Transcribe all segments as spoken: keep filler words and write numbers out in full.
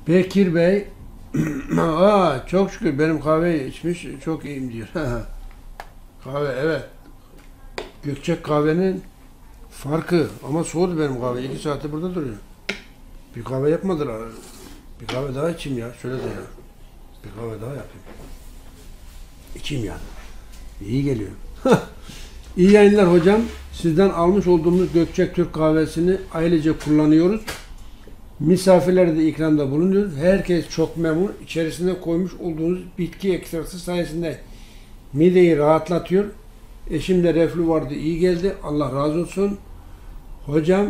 Bekir Bey, aa, çok şükür benim kahveyi içmiş, çok iyiyim diyor. Kahve, evet. Gökçek kahvenin farkı, ama soğudu benim kahve. İki saate burada duruyor. Bir kahve yapmadılar. Bir kahve daha içeyim ya, şöyle de ya. Bir kahve daha yapayım. İçeyim yani. İyi geliyor. İyi yayınlar hocam. Sizden almış olduğumuz Gökçek Türk kahvesini ailece kullanıyoruz. Misafirlere de ikramda bulunuyoruz. Herkes çok memnun. İçerisine koymuş olduğunuz bitki ekstrası sayesinde mideyi rahatlatıyor. Eşimde reflü vardı, iyi geldi. Allah razı olsun. Hocam,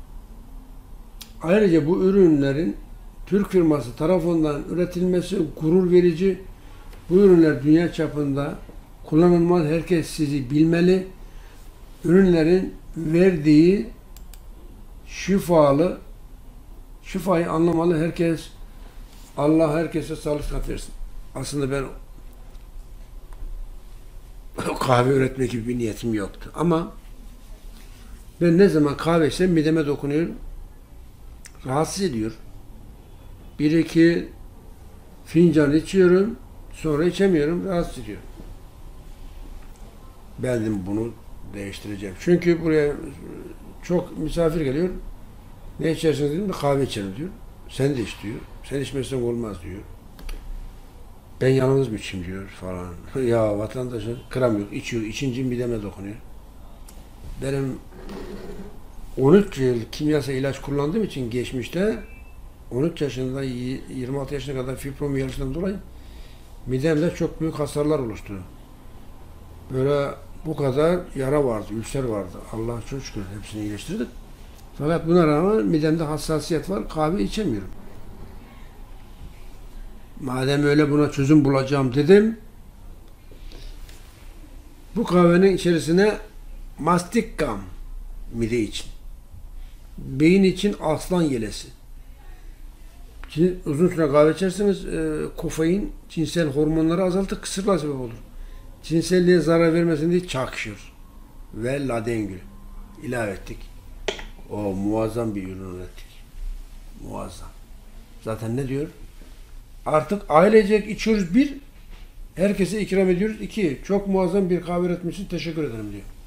ayrıca bu ürünlerin Türk firması tarafından üretilmesi gurur verici. Bu ürünler dünya çapında kullanılmaz. Herkes sizi bilmeli. Ürünlerin verdiği şifalı, şifayı anlamalı herkes. Allah herkese sağlık sıhhat versin. Aslında ben kahve üretmek gibi bir niyetim yoktu. Ama ben ne zaman kahve içsem mideme dokunuyor. Rahatsız ediyor. Bir iki fincan içiyorum. Sonra içemiyorum. Rahatsız ediyor. Ben dedim bunu değiştireceğim. Çünkü buraya çok misafir geliyor. Ne içersiniz dedim de kahve içerim diyor. Sen de iç diyor. Sen içmezsen olmaz diyor. Ben yalnız mı içeyim diyor falan. Ya vatandaşın kram yok. İçiyor. İçince mideme dokunuyor. Benim on üç yıl kimyasal ilaç kullandığım için geçmişte on üç yaşında yirmi altı yaşına kadar fibromiyaljinden dolayı midemde çok büyük hasarlar oluştu. Böyle bu kadar yara vardı, ülser vardı. Allah'a çok şükür hepsini iyileştirdik. Fakat buna rağmen midemde hassasiyet var. Kahve içemiyorum. Madem öyle buna çözüm bulacağım dedim. Bu kahvenin içerisine mastik gam, mide için. Beyin için aslan yelesi. Şimdi uzun süre kahve içerseniz e, kofein cinsel hormonları azaltır, kısırlığa sebep olur. Cinselliğe zarar vermesin diye çakışır. Ve ladengül ilave ettik. O muazzam bir ürün ürettik. Muazzam. Zaten ne diyor? Artık ailecek içiyoruz bir, herkese ikram ediyoruz iki. Çok muazzam bir kahve üretmişsin, teşekkür ederim diyor.